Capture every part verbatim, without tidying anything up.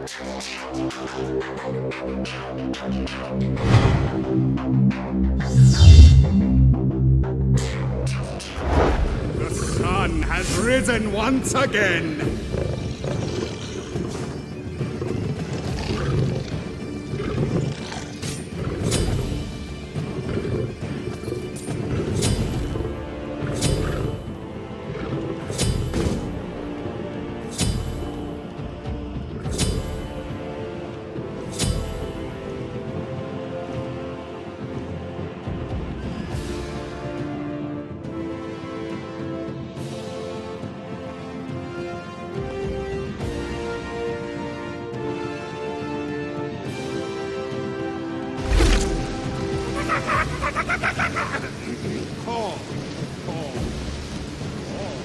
The sun has risen once again. Call. Call. Call.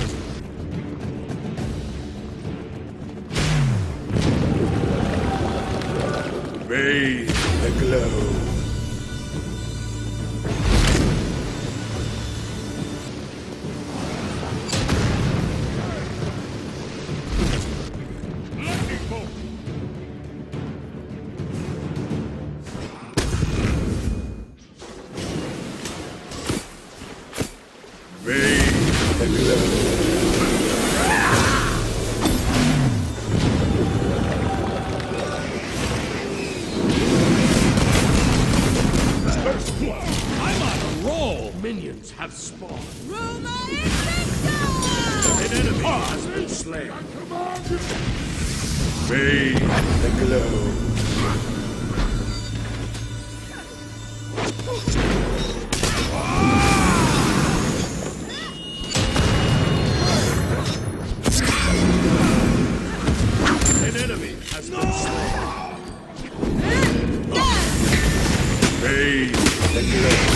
Bathe the glow. Minions have spawned. Rumor is An enemy has been slain. Bathe the glow. An enemy has been slain. Bathe the glow.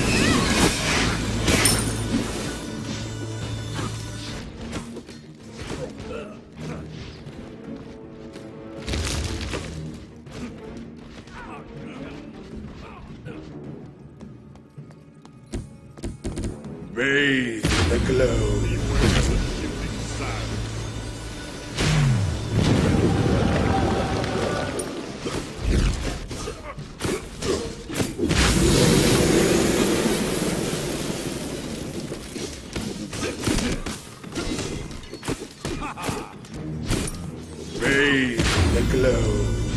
Bathe the glow. Bathe the glow.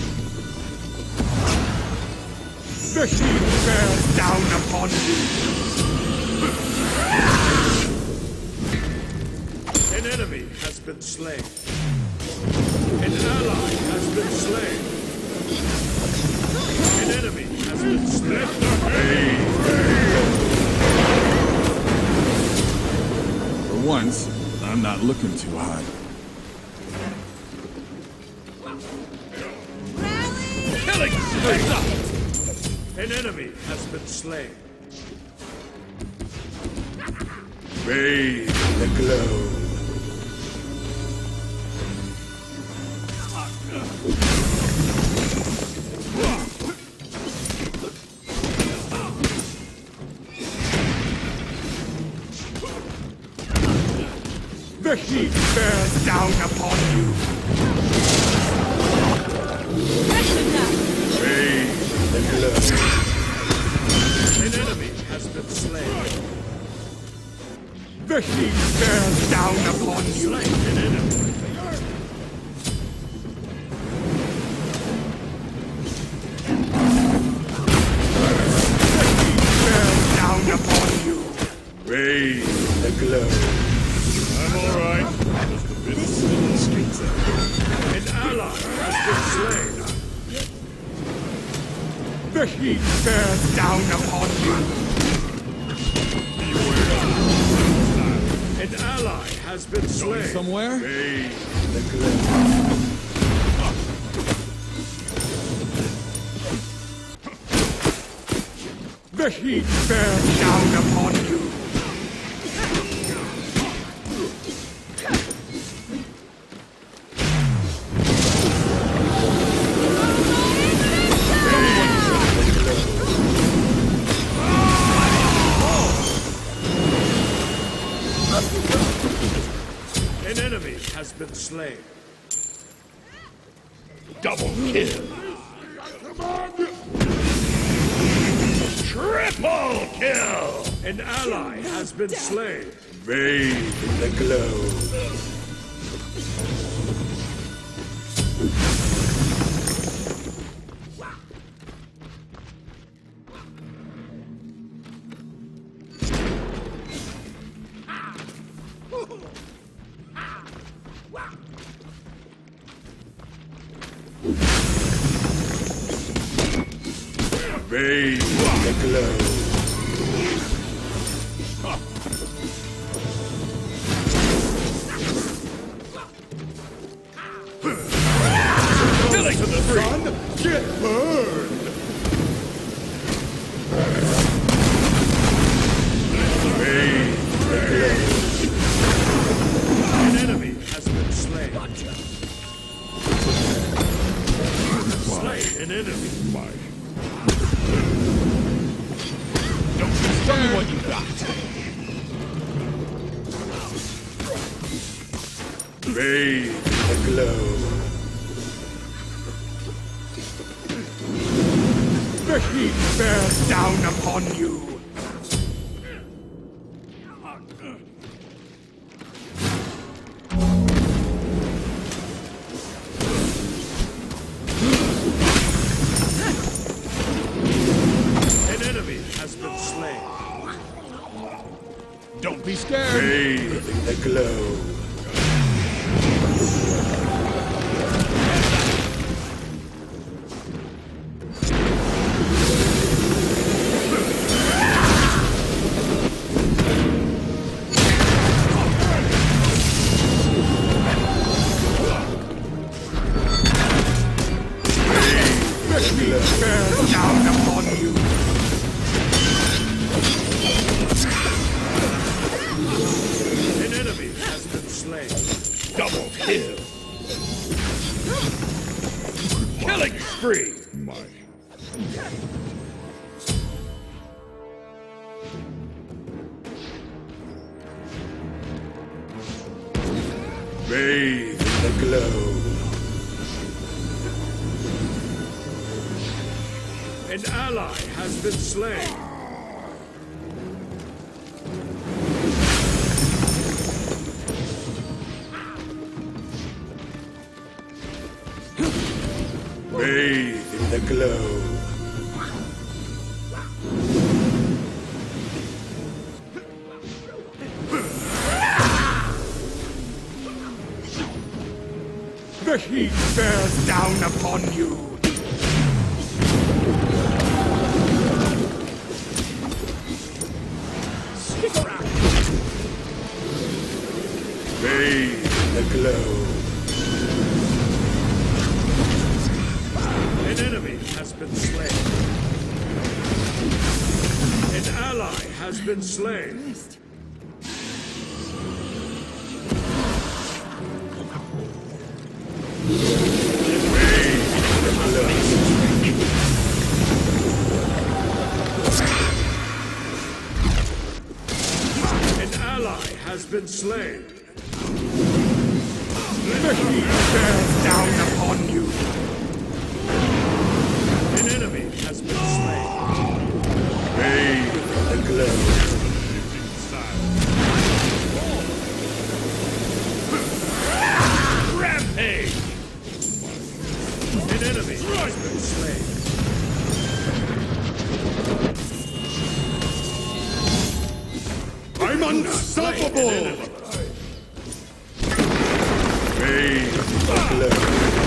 The heat bears down upon you. An enemy has been slain. An ally has been slain. An enemy has been slain. For once, I'm not looking too hot. Killing spree! An enemy has been slain. Bathe the glow. The heat bears down upon you. Bathe the glow. An enemy has been slain. The heat bears down upon you. Slain an enemy. Bears down upon you. Bathe the glow. I'm all right. Just a bit in the streets. An ally has been slain. The heat bears down upon you. An ally has been slain. Somewhere? Bathe the glow. The heat bears down upon you. An enemy has been slain. Double kill. Triple kill. An ally has been slain. Bathe in the glow. Bathe in the glow. Killing to the sun, get burned! Bathe in the glow. An enemy has been slain. Slay an enemy. Don't tell me what you got. Bathe in the glow. The heat bears down upon you. An enemy has been slain. Don't be scared. Bathe in the glow. Bears down upon you. An enemy has been slain. Double kill. Killing spree. My. Bathe in the glow. An ally has been slain. Bathe in the glow. The heat bears down upon you. Bathe in the glow. An enemy has been slain. An ally has been slain. An ally has been slain. The heat bears down upon you. An enemy has been slain. Bathe in the glow. Rampage. An enemy has been slain. I'm unstoppable. Bathe in the glow.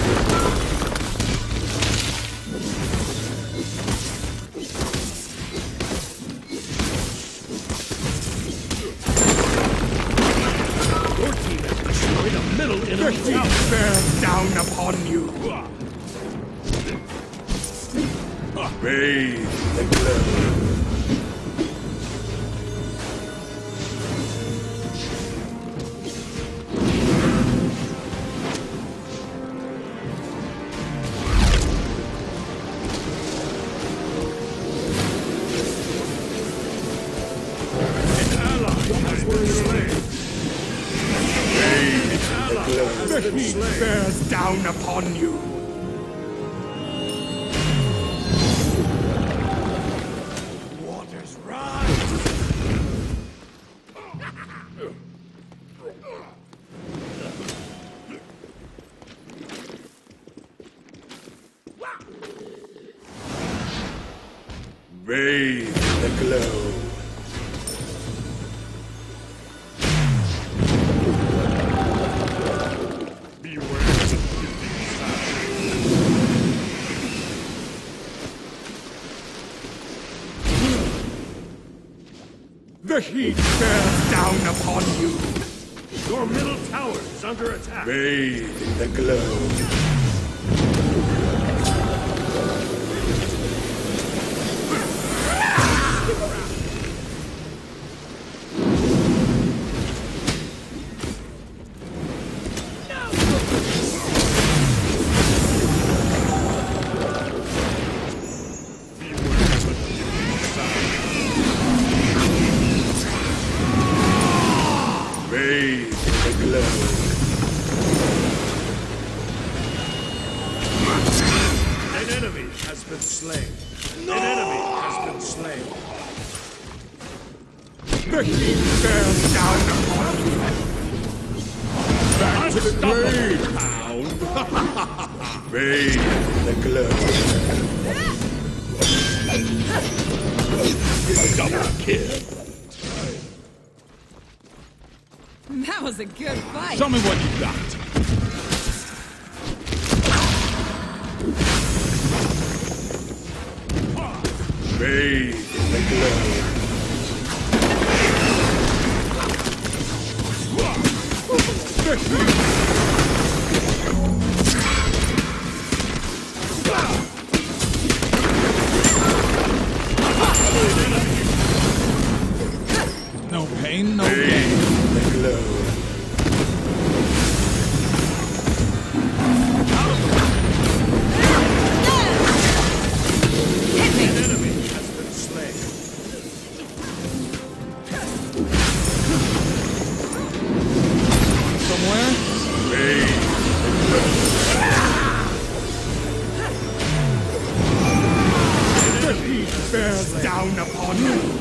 Your team has destroyed a middle The enemy heat tower. bears down upon you. Bathe in the glow. The heat bears down upon you. Bathe in the glow. The heat bears down upon you. Your middle tower is under attack. Bathe in the glow. The heat bears down upon you. Back to the grave, hound. Bathe in the glow. Double kill. That was a good fight. Show me what you got. Bathe in the glow. No pain, no gain. The glow. An enemy has been slain. Somewhere? The heat bears down upon you.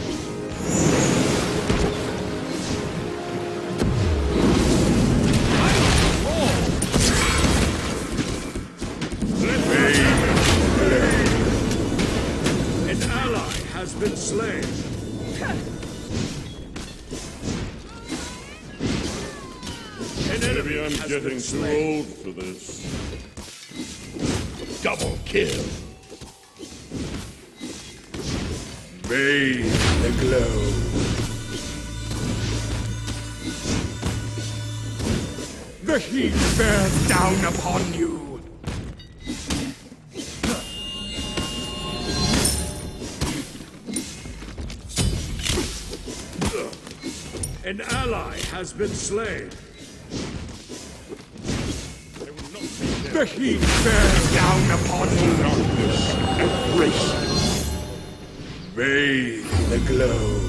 An ally has been slain. An enemy Maybe I'm has getting been too slain. old for this. Double kill. Bathe in the glow. The heat bears down upon you. An ally has been slain. The heat bears down upon you. Darkness, embrace. Bathe in the glow.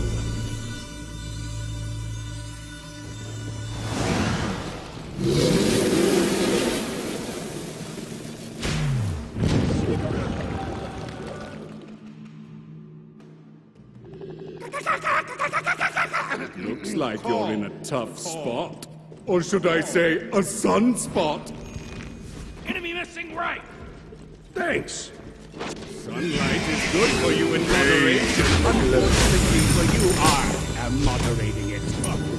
Looks like you're in a tough spot. Or should I say, a sunspot? Enemy missing right. Thanks. Sunlight is good for you in moderation. Unfortunately for you, I am moderating it.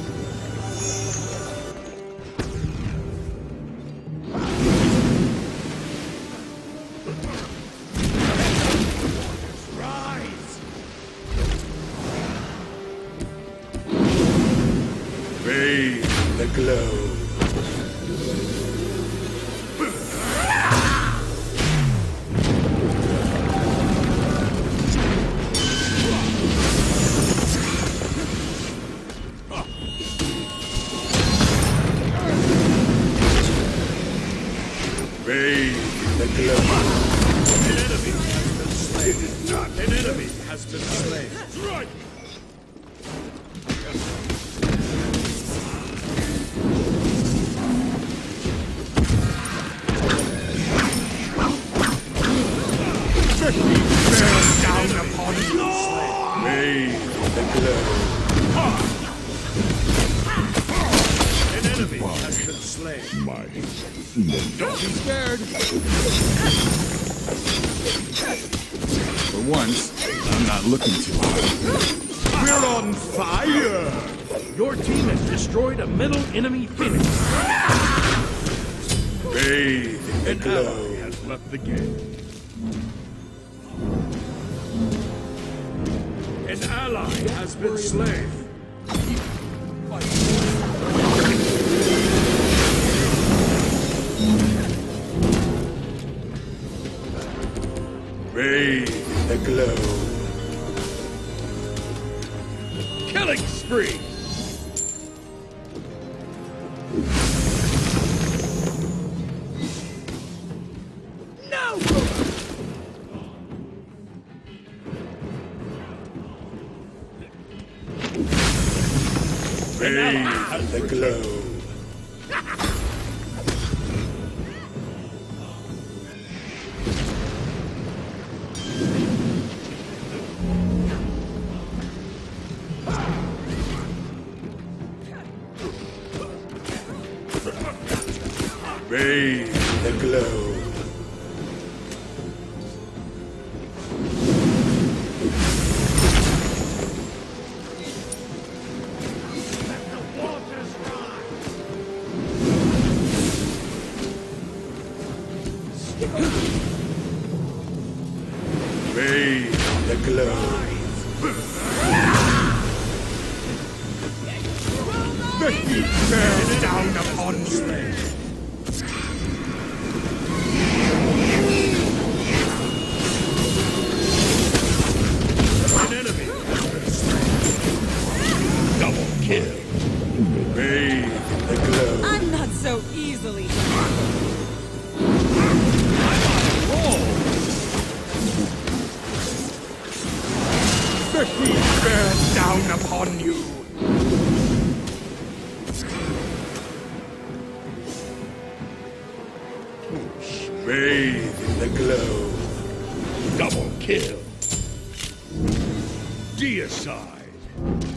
Rise. Bathe in the glow. Bathe in the glow. An enemy has been slain. An enemy has been slain. Right. The heat bears down upon you. Bathe in the glow. An enemy has been slain. My Don't be scared. For once, I'm not looking too hard. We're on fire! Your team has destroyed a middle enemy Phoenix. Bathe in An the ally glow. has left the game. An ally has been slain. Bathe in the glow. Killing spree. No! Bathe in the glow. Bathe in the glow. Bathe in the glow. The heat bears down upon you. An enemy has been slain. Double kill. Bathe in the glow. I'm not so easily. The heat bears down upon you. Bathe in the glow. Double kill. Deicide.